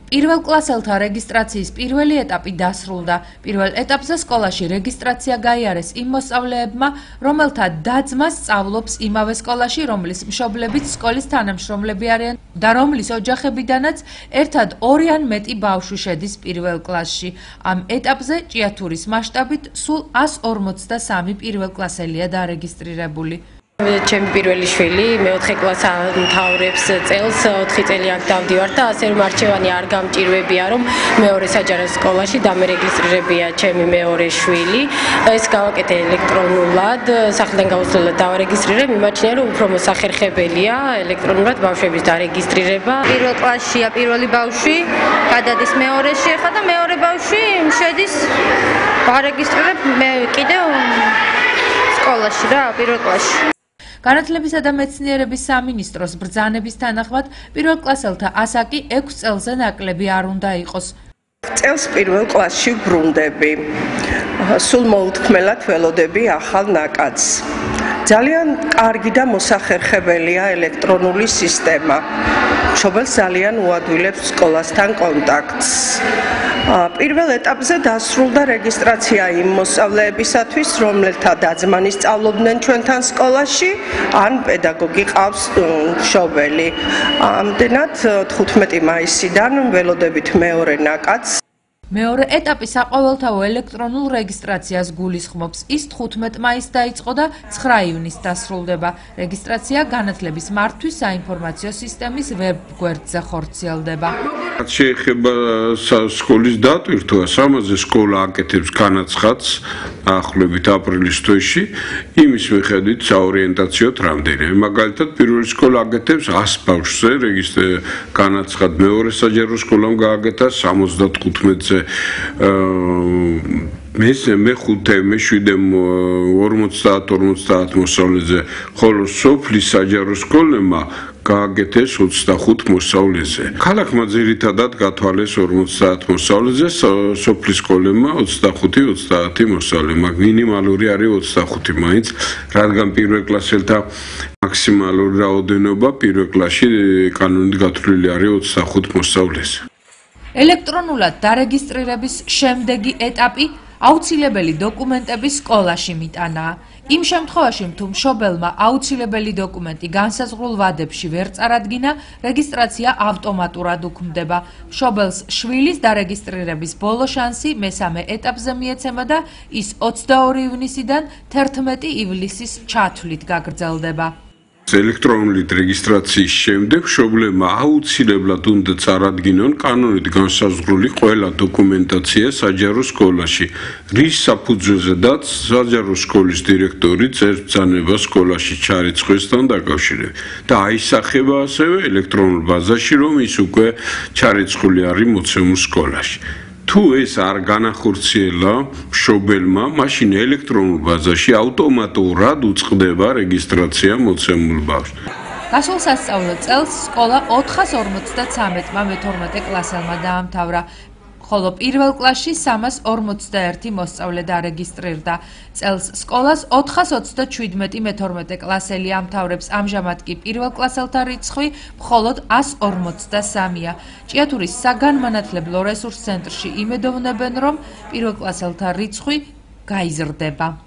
პირველკლასელთა რეგისტრაციის პირველი ეტაპი დასრულდა. პირველ ეტაპზე სკოლაში რეგისტრაცია გაიარეს იმ მოსწავლეებმა, რომელთა და-ძმა სწავლობს იმავე სკოლაში, რომლის მშობლებიც სკოლის თანამშრომლები არიან და რომლის ოჯახებიდანაც ერთად 2 ან მეტი ბავშვი შედის პირველ კლასში. ამ ეტაპზე ჭიათურის მასშტაბით სულ 153 პირველკლასელია დარეგისტრირებული. ჩემი პირველი შვილი მე-4 კლასს ამთავრებს წელს 4 წელი აქ დავდივარ და ასე რომ არჩევანი არ გამჭირვებია რომ მეორე საჯარო სკოლაში დამერეგისტრირებია ჩემი მეორე შვილი. ეს გავაკეთე ელექტრონულად, სახლიდან გავუსვლელად დავარეგისტრირე, მიმაჩნია რომ უფრო მოსახერხებელია ელექტრონულად ბავშვების დარეგისტრირება. პირველ კლასშია პირველი ბავშვი, გადადის მეორეში ახლა და მეორე ბავშვი შედის ვარეგისტრირებ მე კიდევ სკოლაში რა, პირველ კლასში. განათლებისა და მეცნიერების სამინისტროს ბრძანების თანახმად პირველკლასელთა ასაკი 6 წელზე ნაკლები არ უნდა იყოს. წელს პირველ კლასში ვბრუნდები. სულ მოუთქმელად ველოდები ახალ ნაკადს. ძალიან კარგი და მოსახერხებელია ელექტრონული სისტემა. მშობელს ძალიან უადვილებს სკოლასთან კონტაქტს. პირველ ეტაპზე დასრულდა რეგისტრაცია იმ მოსწავლეებისათვის, რომელთა და-ძმანი სწავლობდნენ ჩვენთან სკოლაში, ან პედაგოგი ყავს მშობელი. ამდენად 15 მაისიდან ველოდებით მეორე ნაკადს. მეორე ეტაპი საყოველთაო ელექტრონულ რეგისტრაციას გულისხმობს. ის 15 მაისს დაიწყო და 9 ივნისს დასრულდება. რეგისტრაცია განათლების მართვის საინფორმაციო სისტემის ვებ-გვერდზე ხორციელდება. შეეხება სკოლის დატვირთვას, ამაზე სკოლა აკეთებს განაცხადს ახლობით აპრილის თვეში, იმის მიხედვით საორიენტაციოდ რამდენიმე. მაგალითად, პირველი სკოლა აკეთებს 100 ბავშვზე განაცხად, მეორე საჯარო სკოლამ გააკეთა 75-ზე. მე-5, მე-7, 50 მოსწავლეზე, ხოლო სოფლის საჯარო სკოლებმა გააკეთეს 25 მოსწავლეზე. ქალაქმა ძირითადად გათვალეს 50 მოსწავლეზე, სოფლის სკოლებმა 25-30 მოსწავლე, მაგრამ მინიმალური არის 25 მაინც, რადგან პირველკლასელთა მაქსიმალური რაოდენობა პირველ კლასში კანონით გათვლილი არის 25 მოსწავლეზე. ელექტრონულად დარეგისტრირების შემდეგი ეტაპი აუცილებელი დოკუმენტების სკოლაში მიტანაა. იმ შემთხვევაში, თუ მშობელმა აუცილებელი დოკუმენტი განსაზღვრულ ვადებში ვერ წარადგინა, რეგისტრაცია ავტომატურად უქმდება. მშობელს შვილის დარეგისტრირების ბოლო შანსი მესამე ეტაპზე მიეცემა და ის 22 ივნისიდან 11 ივლისის ჩათვლით გაგრძელდება. ელექტრონული რეგისტრაციის შემდეგ მშობლებმა აუცილებლად უნდა წარადგინონ კანონით განსაზღვრული ყველა დოკუმენტაცია საჯარო სკოლაში, რის საფუძველზედაც საჯარო სკოლის დირექტორი წერს ბრძანებას სკოლაში ჩარიცხვასთან დაკავშირებით და აისახება ასევე ელექტრონულ ბაზაში, რომ ის უკვე ჩარიცხული არის მოცემულ სკოლაში. თუ ეს არ განახორციელა მშობელმა, მაშინ ელექტრონულ ბაზაში ავტომატურად უწყდება რეგისტრაცია მოცემულ ბავშვს. გასულ სასწავლო წელს სკოლა 453-მა მე-12 კლასელმა დაამთავრა. ხოლო პირველ კლასში 341 მოსწავლე დარეგისტრირდა. წელს სკოლას 427 მე-12 კლასელი ამთავრებს, ამჟამად კი პირველკლასელთა რიცხვი მხოლოდ 153-ია. ჭიათურის საგანმანათლებლო რესურს ცენტრში იმედოვნებენ, რომ პირველკლასელთა რიცხვი გაიზრდება.